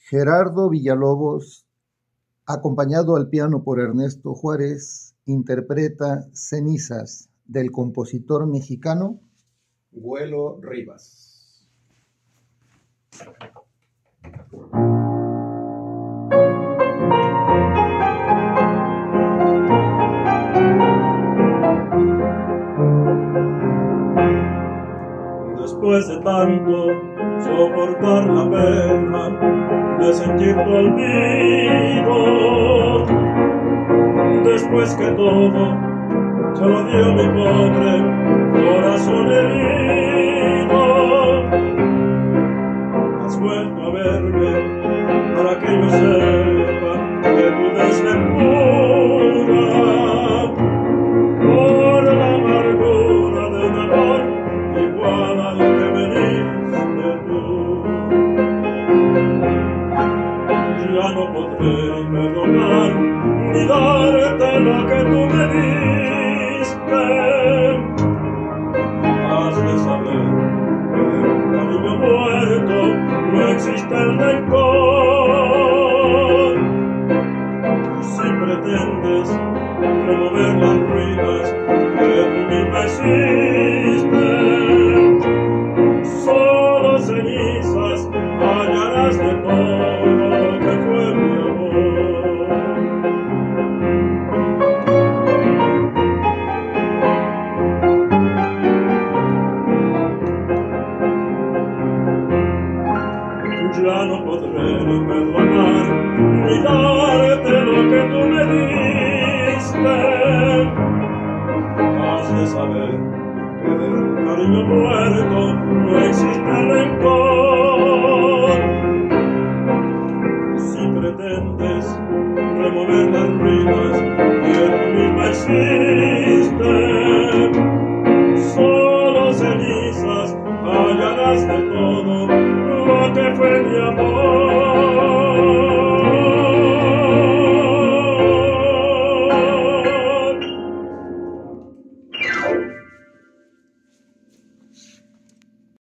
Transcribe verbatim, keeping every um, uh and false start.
Gerardo Villalobos, acompañado al piano por Ernesto Juárez, interpreta Cenizas del compositor mexicano Güelo Rivas. Después de tanto soportar la pena de sentir tu olvido, después que todo se lo dio mi pobre corazón herido, has vuelto a verme para que yo sepa que tu desventura por la amargura de un amor igual al que me diste tú. Ya no podré perdonar ni darte lo que tú me diste. Has de saber que de un cariño muerto no existe el rencor. Si pretendes remover las ruinas que tú misma hiciste, solo cenizas hallarás de todo lo que fue mi amor. Ya no podré ni perdonar ni darte lo que tú me diste. Has de saber que de un cariño muerto no existe rencor. Si pretendes remover las ruinas que tú misma hiciste, solo cenizas hallarás de todo lo que fue mi amor.